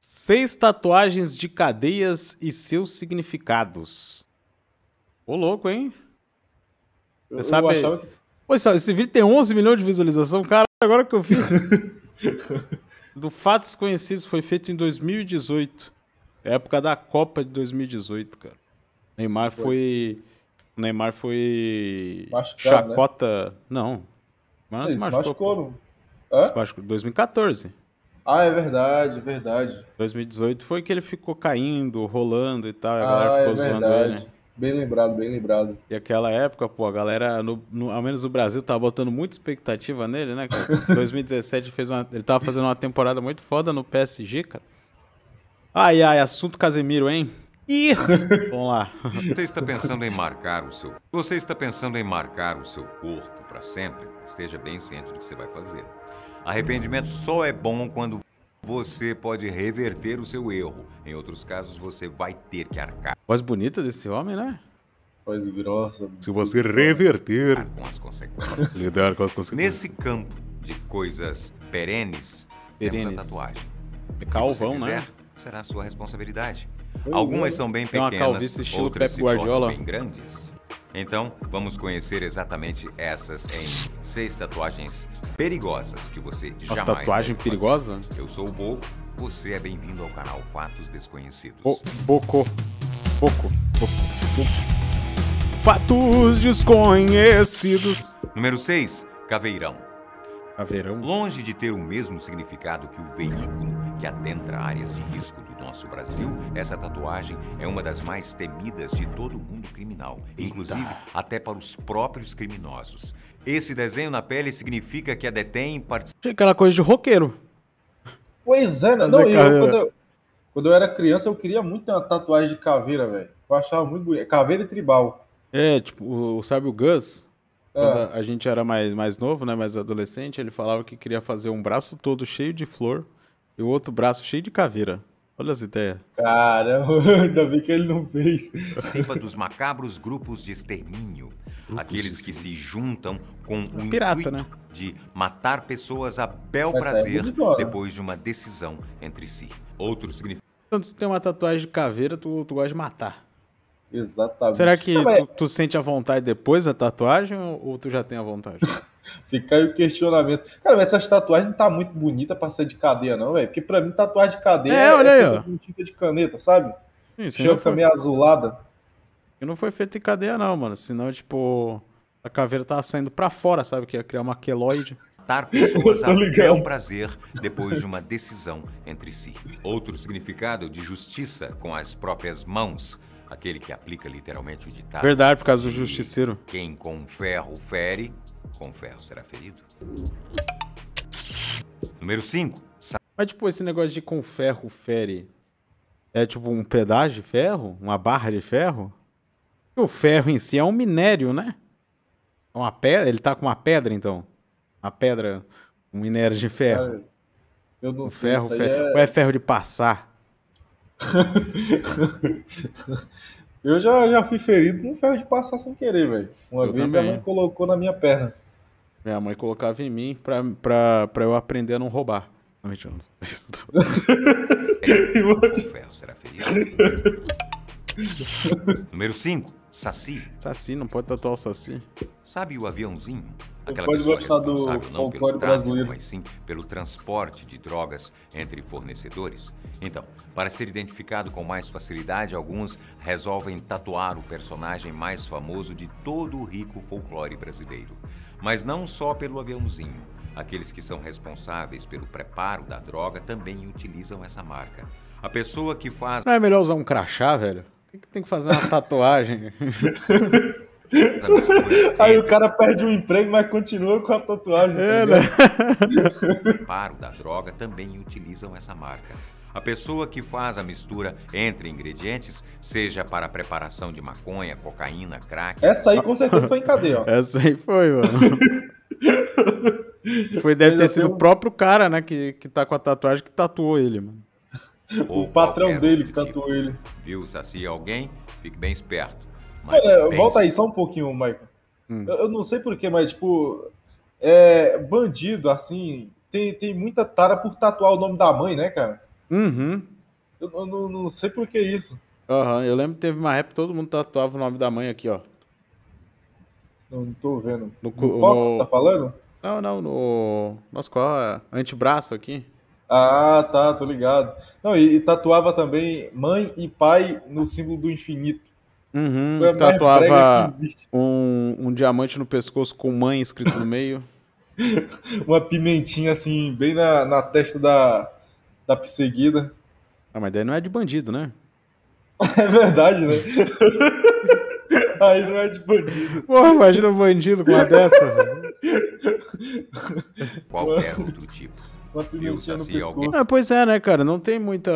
6 tatuagens de cadeias e seus significados. Ô, louco, hein? Você sabe... achava que... Pô, esse vídeo tem 11 milhões de visualização. Cara, agora que eu vi. Do Fatos Conhecidos foi feito em 2018. Época da Copa de 2018, cara. Neymar foi machucado, chacota... Né? Não. Mas ele se machucou. Se machucou em 2014. Ah, é verdade, é verdade. 2018 foi que ele ficou caindo, rolando e tal. E a galera ficou zoando ele. Bem lembrado, bem lembrado. E aquela época, pô, a galera, ao menos no Brasil, tava botando muita expectativa nele, né, cara? 2017 ele tava fazendo uma temporada muito foda no PSG, cara. Ai, assunto Casemiro, hein? Ih! Vamos lá. Você está pensando em marcar o seu corpo para sempre? Esteja bem ciente do que você vai fazer. Arrependimento só é bom quando você pode reverter o seu erro. Em outros casos, você vai ter que arcar. Voz bonita desse homem, né? Voz grossa. Se você reverter. Com as consequências. Lidar com as consequências. Nesse campo de coisas perenes, temos a tatuagem. É calvão, né? Será sua responsabilidade. Algumas são bem pequenas, outras se Guardiola. Bem grandes. Então, vamos conhecer exatamente essas em 6 tatuagens perigosas que você jamais deve fazer. Tatuagem perigosa? Eu sou o Boco, você é bem-vindo ao canal Fatos Desconhecidos. Boco. Fatos Desconhecidos. Número 6, Caveirão. Caveirão? Longe de ter o mesmo significado que o veículo que adentra áreas de risco do nosso Brasil, essa tatuagem é uma das mais temidas de todo o mundo criminal, inclusive até para os próprios criminosos. Esse desenho na pele significa que a detém participa... Aquela coisa de roqueiro. Pois é, né? Não, quando eu era criança, eu queria muito ter uma tatuagem de caveira, velho. Eu achava muito bonito. Caveira e tribal. É, tipo, sabe o Gus? Quando a gente era mais novo, né, mais adolescente, ele falava que queria fazer um braço todo cheio de flor e o outro braço cheio de caveira. Olha as ideias. Caramba, ainda bem que ele não fez. Participa dos macabros grupos de extermínio. Aqueles que se juntam com o intuito, né, de matar pessoas a bel prazer depois de uma decisão entre si. Outro significado. Quando tu tem uma tatuagem de caveira, tu gosta de matar. Exatamente. Será que tu sente a vontade depois da tatuagem ou tu já tem a vontade? Fica aí o questionamento. Cara, mas essas tatuagens não tá muito bonita pra ser de cadeia, não, velho. Porque pra mim, tatuagem de cadeia é feita com tinta de caneta, sabe? Fica meio azulada. E não foi feito em cadeia, não, mano. Senão, tipo, a caveira tava saindo pra fora, sabe? Que ia criar uma queloide. Matar pessoas a bel prazer depois de uma decisão entre si. Outro significado de justiça com as próprias mãos. Aquele que aplica literalmente o ditado. Verdade, por causa do justiceiro. Quem com ferro fere, com ferro será ferido. Número 5. Mas, tipo, esse negócio de com ferro fere é tipo um pedaço de ferro? Uma barra de ferro? E o ferro em si é um minério, né? É uma pedra? Ele tá com uma pedra, então? Uma pedra, um minério de ferro. Eu não sei. Ferro, ou é ferro de passar? Eu já fui ferido com um ferro de passar sem querer, velho. Uma vez também. A mãe colocou na minha perna. Minha mãe colocava em mim pra eu aprender a não roubar. Não, mentira. O ferro será ferido. Número 5. Saci. Saci, não pode tatuar o Saci. Sabe o aviãozinho? Aquela pode pessoa gostar responsável do não pelo tráfico, brasileiro, mas sim pelo transporte de drogas entre fornecedores. Então, para ser identificado com mais facilidade, alguns resolvem tatuar o personagem mais famoso de todo o rico folclore brasileiro. Mas não só pelo aviãozinho. Aqueles que são responsáveis pelo preparo da droga também utilizam essa marca. A pessoa que faz... Não é melhor usar um crachá, velho? Por que tem que fazer uma tatuagem? Aí o cara perde o emprego, mas continua com a tatuagem. O preparo da droga também utilizam essa marca. A pessoa que faz a mistura entre ingredientes, seja para a preparação de maconha, cocaína, crack... Essa aí com certeza foi em cadeia, ó. Essa aí foi, mano. Deve ter sido o próprio cara, né, que tá com a tatuagem que tatuou ele, mano. O patrão dele que tatuou ele. Viu, Saci, alguém? Fique bem esperto. Mas volta aí só um pouquinho, Michael. Eu não sei porquê, mas, tipo, bandido, assim, tem muita tara por tatuar o nome da mãe, né, cara? Uhum. Eu não sei por que isso. Aham, eu lembro que teve uma época que todo mundo tatuava o nome da mãe aqui, ó. Não tô vendo. No Qual que você tá falando? Não, no... Nossa, qual é? Antebraço aqui. Ah, tá, tô ligado. Não, e tatuava também mãe e pai no símbolo do infinito. Foi a mais brega que Tatuava existe. um diamante no pescoço com mãe escrito no meio. Uma pimentinha assim, bem na testa da perseguida. Ah, mas daí não é de bandido, né? É verdade, né? Aí não é de bandido. Porra, imagina um bandido com uma dessa, velho. Qualquer outro tipo. Uma pimentinha no pescoço. Ah, pois é, né, cara? Não tem muito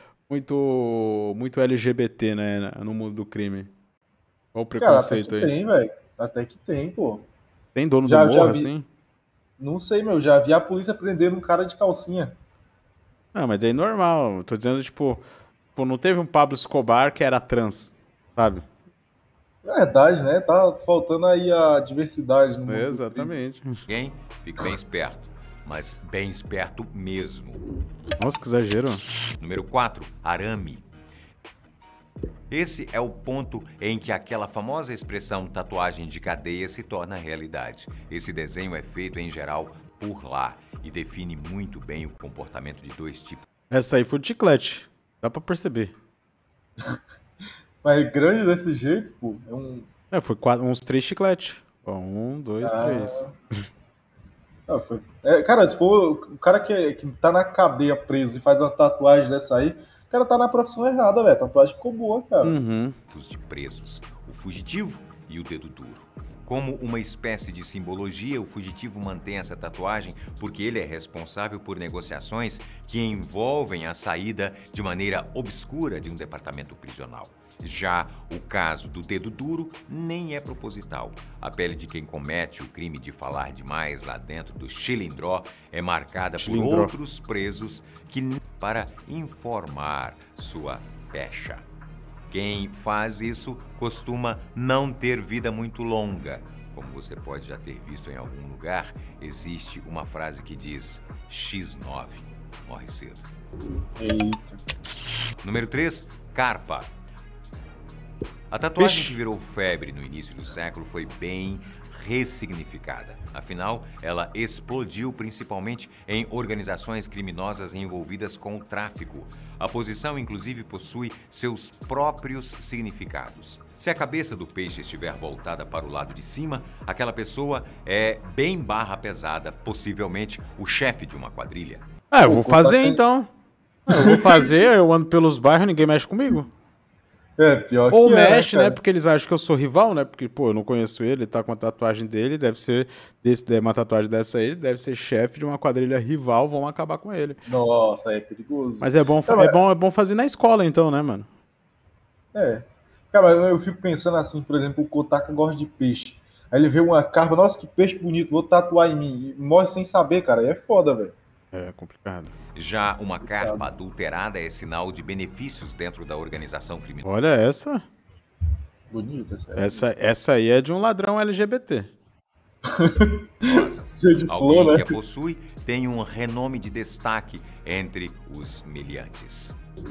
LGBT, né, no mundo do crime. Olha o preconceito Cara, até que aí. tem, velho. Até que tem, pô. Tem dono do morro, assim? Não sei, meu. Já vi a polícia prendendo um cara de calcinha. Ah, mas daí normal. Tô dizendo, tipo, não teve um Pablo Escobar que era trans, sabe? Verdade, né? Tá faltando aí a diversidade no mundo. Exatamente. Quem? Fique bem esperto. Mas bem esperto mesmo. Nossa, que exagero. Número 4. Arame. Esse é o ponto em que aquela famosa expressão tatuagem de cadeia se torna realidade. Esse desenho é feito, em geral, por lá e define muito bem o comportamento de dois tipos. Essa aí foi de chiclete. Dá pra perceber. Mas grande desse jeito, pô. Foi uns 3 chicletes. 1, 2, 3. Cara, se for o cara que tá na cadeia preso e faz uma tatuagem dessa aí, o cara tá na profissão errada, velho. A tatuagem ficou boa, cara. Os de presos, o fugitivo e o dedo duro. Como uma espécie de simbologia, o fugitivo mantém essa tatuagem porque ele é responsável por negociações que envolvem a saída de maneira obscura de um departamento prisional. Já o caso do dedo duro nem é proposital. A pele de quem comete o crime de falar demais lá dentro do chilindró é marcada por outros presos para informar sua pecha. Quem faz isso costuma não ter vida muito longa. Como você pode já ter visto em algum lugar, existe uma frase que diz X9, morre cedo. Eita. Número 3, carpa. A tatuagem que virou febre no início do século foi bem ressignificada. Afinal, ela explodiu principalmente em organizações criminosas envolvidas com o tráfico. A posição, inclusive, possui seus próprios significados. Se a cabeça do peixe estiver voltada para o lado de cima, aquela pessoa é bem barra pesada, possivelmente o chefe de uma quadrilha. Eu vou fazer então. Eu ando pelos bairros, ninguém mexe comigo. Pior ou que mexe, né? Porque eles acham que eu sou rival, né? Porque, pô, eu não conheço ele tá com a tatuagem dele, deve ser uma tatuagem dessa aí, deve ser chefe de uma quadrilha rival, vão acabar com ele. Nossa, é perigoso. Mas é bom fazer na escola, então, né, mano? Cara, eu fico pensando assim, por exemplo, o Kotaka gosta de peixe. Aí ele vê uma carpa, nossa, que peixe bonito, vou tatuar em mim. E morre sem saber, cara. Aí é foda, velho. É complicado. Já uma carpa adulterada é sinal de benefícios dentro da organização criminosa. Olha essa. Bonita, essa aí é de um ladrão LGBT. Alguém que a possui tem um renome de destaque entre os meliantes.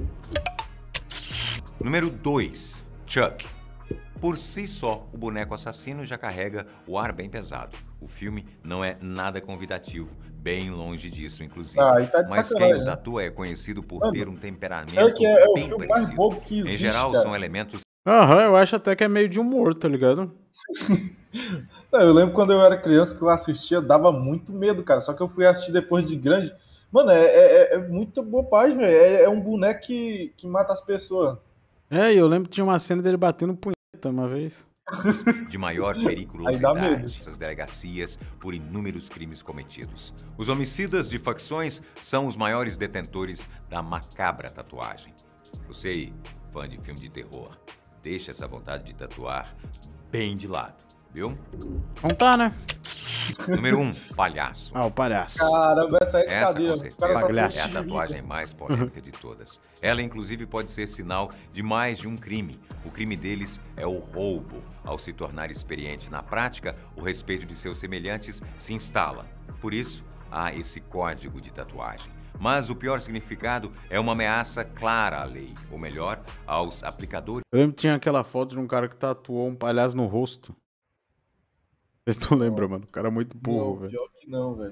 Número 2, Chuck. Por si só, o boneco assassino já carrega o ar bem pesado. O filme não é nada convidativo, bem longe disso, inclusive. Tá de mas quem o tatua é conhecido por ter um temperamento bem o filme mais bobo que existe, em geral, cara. são elementos... Eu acho até que é meio de humor, tá ligado? Eu lembro quando eu era criança que eu assistia, dava muito medo, cara. Só que eu fui assistir depois de grande. Mano, é muita bobagem, velho. É um boneco que mata as pessoas. Eu lembro que tinha uma cena dele batendo punheta uma vez. De maior periculosidade nessas delegacias por inúmeros crimes cometidos. Os homicidas de facções são os maiores detentores da macabra tatuagem. Você aí, fã de filme de terror, deixa essa vontade de tatuar bem de lado, viu? Não tá, né? Número 1, palhaço. O palhaço. Caramba, essa é de cadeia. Com certeza, é a tatuagem mais polêmica de todas. Ela, inclusive, pode ser sinal de mais de um crime. O crime deles é o roubo. Ao se tornar experiente na prática, o respeito de seus semelhantes se instala. Por isso, há esse código de tatuagem. Mas o pior significado é uma ameaça clara à lei, ou melhor, aos aplicadores Eu lembro que tinha aquela foto de um cara que tatuou um palhaço no rosto. Vocês não lembram, mano? O cara é muito burro, Não, velho. pior que não, velho.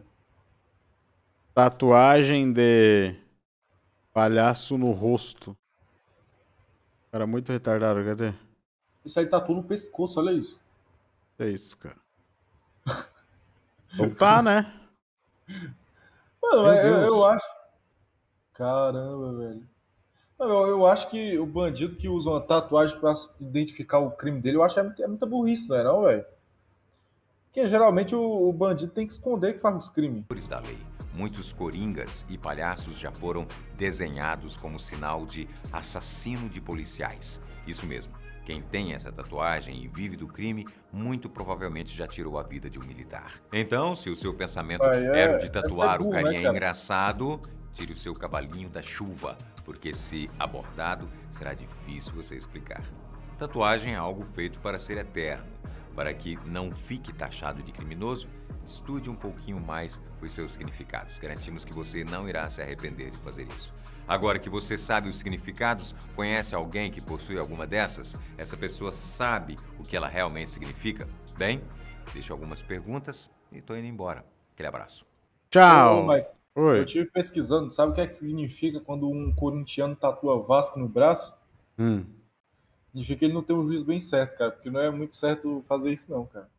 Tatuagem de palhaço no rosto. O cara é muito retardado, cadê? Isso aí tatu no pescoço, olha isso. É isso, cara. Então tá, né? Mano, Meu eu Deus. acho. Caramba, velho. Não, eu acho que o bandido que usa uma tatuagem pra identificar o crime dele, eu acho que é muita burrice, velho, não, velho? Porque geralmente o bandido tem que esconder que faz os crimes. da lei. Muitos coringas e palhaços já foram desenhados como sinal de assassino de policiais. Isso mesmo. Quem tem essa tatuagem e vive do crime, muito provavelmente já tirou a vida de um militar. Então, se o seu pensamento Aí era o de deve tatuar ser o burro, né, carinha cara? engraçado, tire o seu cavalinho da chuva, porque se abordado, será difícil você explicar. Tatuagem é algo feito para ser eterno. Para que não fique taxado de criminoso, estude um pouquinho mais os seus significados. Garantimos que você não irá se arrepender de fazer isso. Agora que você sabe os significados, conhece alguém que possui alguma dessas? Essa pessoa sabe o que ela realmente significa? Bem, deixo algumas perguntas e estou indo embora. Aquele abraço. Tchau. Ô, Mike, eu Oi. estive pesquisando, sabe o que é que significa quando um corintiano tatua Vasco no braço? Significa que ele não tem um juiz bem certo, cara, porque não é muito certo fazer isso não, cara.